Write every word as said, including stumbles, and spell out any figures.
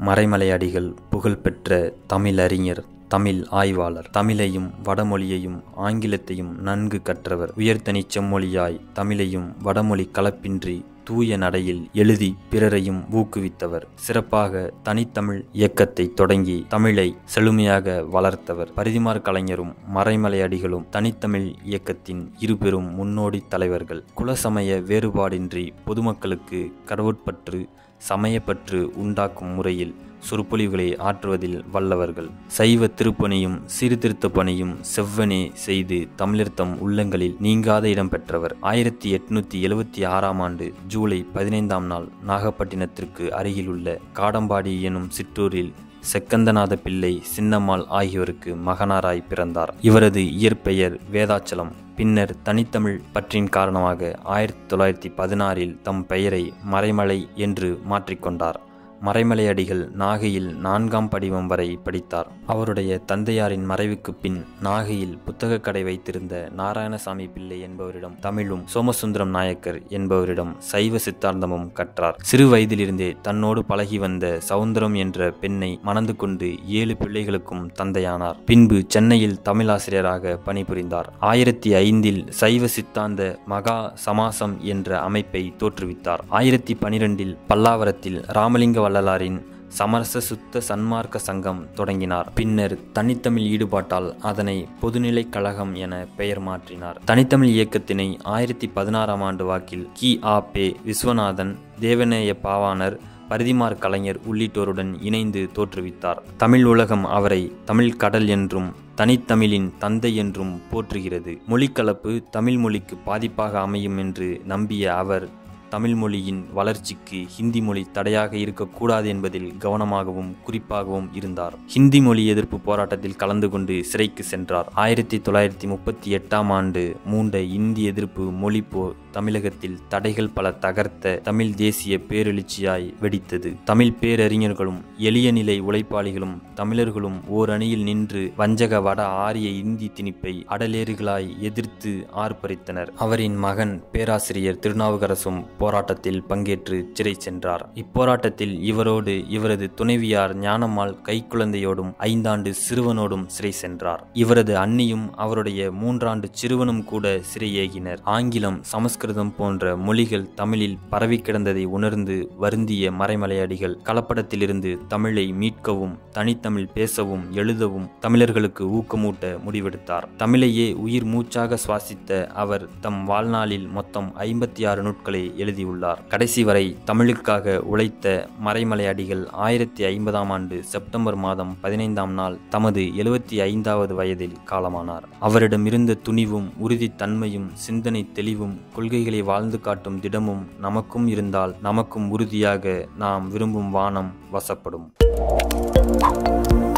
மறைமலை அடிகள் புகழ்பெற்ற தமிழ் அறிஞர், தமிழ் ஆய்வாளர். தமிழையும் வடமொழியையும் ஆங்கிலத்தையும் நன்கு கற்றவர். உயர்தனி செம்மொழியாய் தமிழையும் வடமொழி கலப்பின்றி தூய நடையில் எழுதி பிறரையும் ஊக்குவித்தவர். சிறப்பாக தனித்தமிழ் இயக்கத்தை தொடங்கி தமிழை செழுமையாக வளர்த்தவர். பரிதிமார் கலைஞரும் மறைமலை அடிகளும் தனித்தமிழ் இயக்கத்தின் இருபெரும் முன்னோடி தலைவர்கள். குலசமய வேறுபாடின்றி பொதுமக்களுக்கு கடவுட்பற்று, சமயப்பற்று உண்டாக்கும் முறையில் சொற்பொழிவுகளை ஆற்றுவதில் வல்லவர்கள். சைவ திருப்பணியும் சீர்திருத்த பணியும் செவ்வனே செய்து தமிழர் தம் உள்ளங்களில் நீங்காத இடம் பெற்றவர். ஆயிரத்தி எட்நூத்தி எழுவத்தி ஆறாம் ஆண்டு ஜூலை பதினைந்தாம் நாள் நாகப்பட்டினத்திற்கு அருகிலுள்ள காடம்பாடி எனும் சிற்றூரில் செக்கந்தநாத பிள்ளை, சின்னம்மாள் ஆகியோருக்கு மகனாராய் பிறந்தார். இவரது இயற்பெயர் வேதாச்சலம். பின்னர் தனித்தமிழ் பற்றின் காரணமாக ஆயிரத்தி தொள்ளாயிரத்தி பதினாறில் தம் பெயரை மறைமலை என்று மாற்றிக்கொண்டார். மறைமலை அடிகள் நாகையில் நான்காம் படிவம் வரை படித்தார். அவருடைய தந்தையாரின் மறைவுக்கு பின் நாகையில் புத்தக கடை வைத்திருந்த நாராயணசாமி பிள்ளை என்பவரிடம் தமிழும், சோமசுந்தரம் நாயக்கர் என்பவரிடம் சைவ சித்தாந்தமும் கற்றார். சிறு வயதிலிருந்தே தன்னோடு பழகி வந்த சவுந்தரம் என்ற பெண்ணை மணந்து கொண்டு ஏழு பிள்ளைகளுக்கும் தந்தையானார். பின்பு சென்னையில் தமிழாசிரியராக பணிபுரிந்தார். ஆயிரத்தி ஐந்தில் சைவ சித்தாந்த மகா சமாசம் என்ற அமைப்பை தோற்றுவித்தார். ஆயிரத்தி பனிரெண்டில் பல்லாவரத்தில் ராமலிங்க வள்ளலாரின் சமரச சுத்த சன்மார்க்க சங்கம் தொடங்கினார். பின்னர் தனித்தமிழ் ஈடுபாட்டால் அதனை பொதுநிலை கழகம் என பெயர் மாற்றினார். தனித்தமிழ் இயக்கத்தினை ஆயிரத்தி பதினாறாம் ஆண்டு வாக்கில் கி ஆ பே விஸ்வநாதன், தேவநேய பாவாணர், பரிதிமார் கலைஞர் உள்ளிட்டோருடன் இணைந்து தோற்றுவித்தார். தமிழ் உலகம் அவரை தமிழ் கடல் என்றும் தனித்தமிழின் தந்தை என்றும் போற்றுகிறது. மொழிக்கலப்பு தமிழ் மொழிக்கு பாதிப்பாக அமையும் என்று நம்பிய அவர் தமிழ் மொழியின் வளர்ச்சிக்கு ஹிந்தி மொழி தடையாக இருக்கக்கூடாது என்பதில் கவனமாகவும் குறிப்பாகவும் இருந்தார். ஹிந்தி மொழி எதிர்ப்பு போராட்டத்தில் கலந்து கொண்டு சிறைக்கு சென்றார். ஆயிரத்தி தொள்ளாயிரத்தி முப்பத்தி எட்டாம் ஆண்டு மூண்ட இந்தி எதிர்ப்பு மொழி போர் தமிழகத்தில் தடைகள் பல தகர்த்த தமிழ் தேசிய பேரெழுச்சியாய் வெடித்தது. தமிழ் பேரறிஞர்களும் எளிய நிலை உழைப்பாளிகளும் தமிழர்களும் ஓர் அணியில் நின்று வஞ்சக வட ஆரிய இந்தி திணிப்பை அடலேறுகளாய் எதிர்த்து ஆர்ப்பரித்தனர். அவரின் மகன் பேராசிரியர் திருநாவுக்கரசும் போராட்டத்தில் பங்கேற்று சிறை சென்றார். இப்போராட்டத்தில் இவரோடு இவரது துணைவியார் ஞானம்மாள் கைக்குழந்தையோடும் ஐந்தாண்டு சிறுவனோடும் சிறை சென்றார். இவரது அண்ணியும் அவருடைய மூன்றாண்டு சிறுவனும் கூட சிறையேகினர். ஆங்கிலம், சமஸ்கிருதம் போன்ற மொழிகள் தமிழில் பரவி கிடந்ததை உணர்ந்து வருந்திய மறைமலை அடிகள் கலப்படத்திலிருந்து தமிழை மீட்கவும், தனித்தமிழ் பேசவும் எழுதவும் தமிழர்களுக்கு ஊக்கமூட்ட முடிவெடுத்தார். தமிழையே உயிர் மூச்சாக சுவாசித்த அவர் தம் வாழ்நாளில் மொத்தம் ஐம்பத்தி ஆறு நூட்களை எழுதியுள்ளார். கடைசி வரை தமிழுக்காக உழைத்த மறைமலை அடிகள் ஆயிரத்தி ஐம்பதாம் ஆண்டு செப்டம்பர் மாதம் பதினைந்தாம் நாள் தமது எழுபத்தி ஐந்தாவது வயதில் காலமானார். அவரிடமிருந்த துணிவும் உறுதித்தன்மையும் சிந்தனை தெளிவும் கொள்கைகளை வாழ்ந்து காட்டும் திடமும் நமக்கும் இருந்தால் நமக்கும் உறுதியாக நாம் விரும்பும் வானம் வசப்படும்.